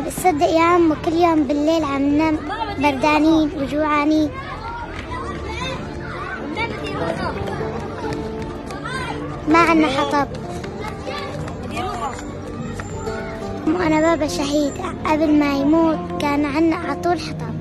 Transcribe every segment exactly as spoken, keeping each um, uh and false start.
تصدق يا عم كل يوم بالليل عم ننام بردانين وجوعانين. ما عنا حطب. وأنا بابا شهيد، قبل ما يموت كان عنا عطول حطب.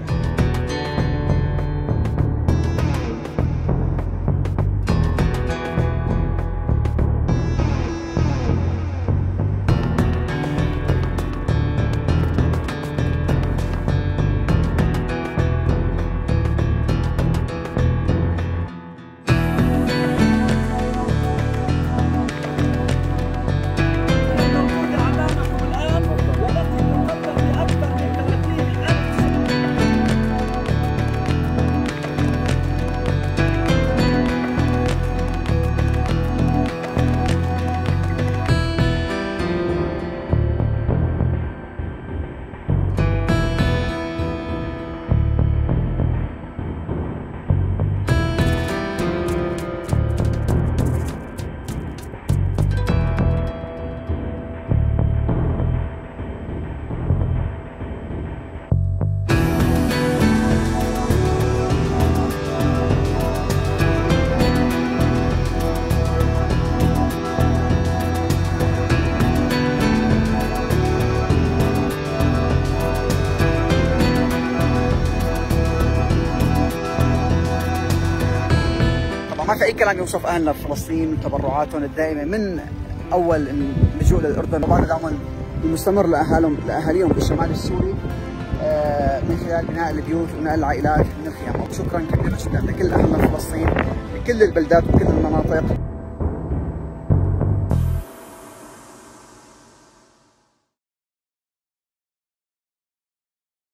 ما في أي كلام يوصف أهلنا في فلسطين وتبرعاتهم الدائمة من أول اللجوء للأردن وبعد دعمهم المستمر لأهالهم لأهاليهم بالشمال السوري من خلال بناء البيوت ونقل العائلات من الخيام. شكرا كبيرا جدا لكل أهلنا في فلسطين بكل البلدات وكل المناطق.